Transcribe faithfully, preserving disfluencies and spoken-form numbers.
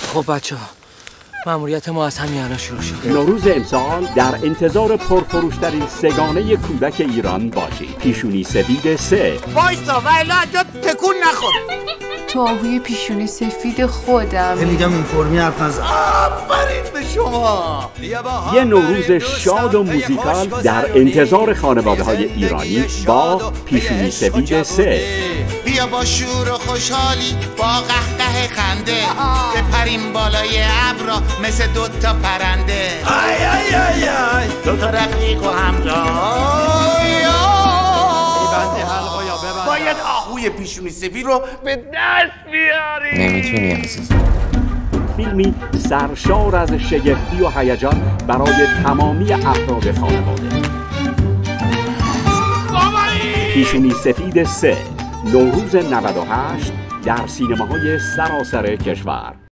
خب بچه ها، مأموریت ما از همین الان شروع شد. نوروز امسال در انتظار پرفروشترین سگانه کودک ایران باشید. پیشونی سفید سه. وایسا و الا جا تکون نخور. تو آهوی پیشونی سفید خودم. میگم این فرمی حرف نزن. آفرین به شما. یه نوروز شاد و موزیکال در انتظار خانواده های ایرانی با پیشونی سفید سه. بیا با شور و خوشحالی با قهقه خنده بپریم بالای ابرا مثل دوتا پرنده. آی آی آی آی دوتا رفیق و همراه. بنده حلقا یا ببند. باید آهوی پیشونی سفید رو به دست بیاری. نمیتونی عزیز. فیلمی سرشار از شگفتی و هیجان برای تمامی افراد خانواده. پیشونی سفید سه، نوروز نود و هشت در سینماهای سراسر کشور.